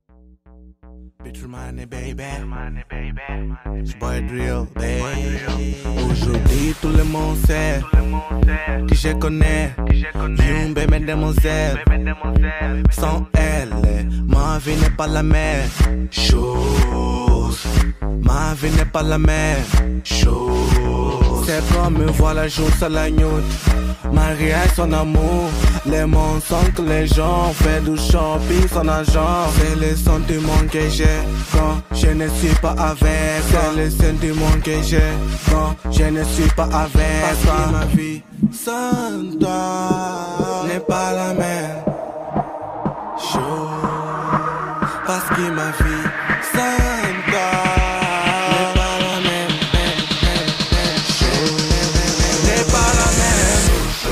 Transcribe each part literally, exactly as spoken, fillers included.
Bitch money baby, it's boy drill baby. Aujourd'hui tout le monde sait que je connais une belle mademoiselle. Sans elle, ma vie n'est pas la même chose. Ma vie n'est pas la même chose. C'est comme me voir la joue sur la nuit, mariage son amour. Les mensonges que les gens font du shopping son argent. C'est le sentiment que j'ai quand je ne suis pas avec. C'est le sentiment que j'ai quand je ne suis pas avec. Parce que ma vie sans toi n'est pas la même chose. Parce que ma vie sans toi n'est pas la même, même, même, même chose. N'est pas la même.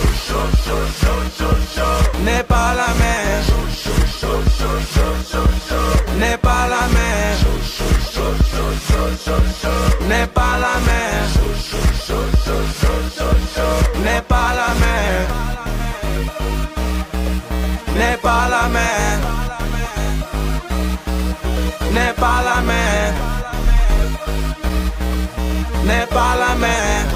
N'est pas la même. N'est pas la même. N'est pas la même. N'est pas la même. N'est pas la même. N'est pas la même. N'est pas la même.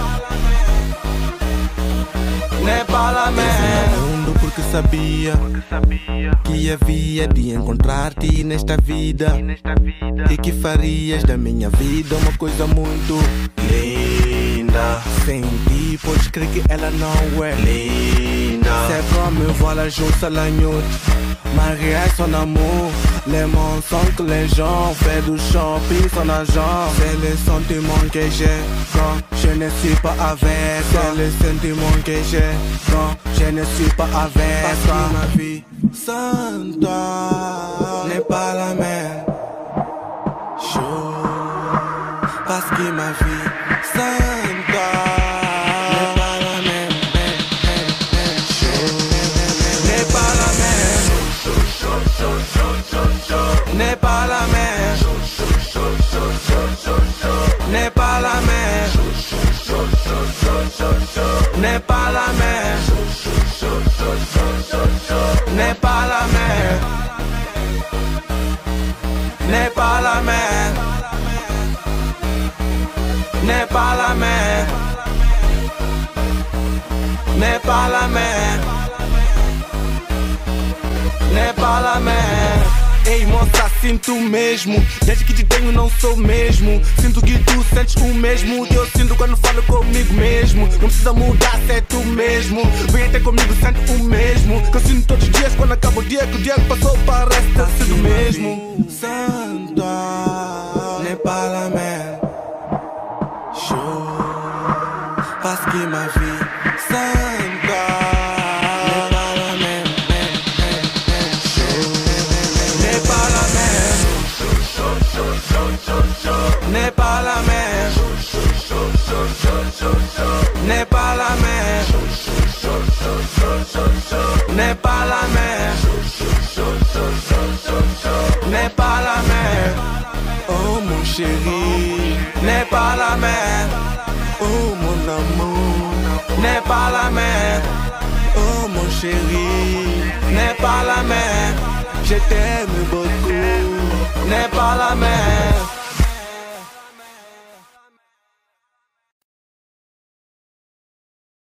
N'est pas la même. Porque sabia que havia de encontrar-te nesta vida e que farias da minha vida uma coisa muito linda. Sem ti, podes crer que ela não é linda. C'est comme me voir la joue sur la nuit, mariage son amour. Les mensonges que les gens font du shopping son argent. C'est le sentiment que j'ai quand je ne suis pas avec. C'est le sentiment que j'ai quand je ne suis pas avec. Parce que ma vie sans toi n'est pas la même chose. Parce que ma vie sans toi n'est pas la même, même, même, même chose. N'est pas la même. N'est pas la même. N'est pas la même. N'est pas la même. N'est pas la même. N'est pas la même. N'est pas la même. N'est pas la même. N'est pas la même. Ei moça, sinto mesmo. Desde que te tenho não sou mesmo. Sinto que tu sentes o mesmo que eu sinto quando falo comigo mesmo. Não precisa mudar se é tu mesmo. Vem até comigo, sente o mesmo que eu sinto todos os dias quando acaba o dia. Que o dia que passou parece ter sido o mesmo. Sans toi n'est pas la même chose. Parce que ma vie sans toi n'est pas la même, même, même, même chose. N'est pas la même. N'est pas la même. N'est pas la même. N'est pas la même. N'est pas la même. Oh mon chéri, n'est pas la même. Oh mon amour, n'est pas la même. Oh mon chéri, n'est pas la même. Je t'aime beaucoup, n'est pas la même.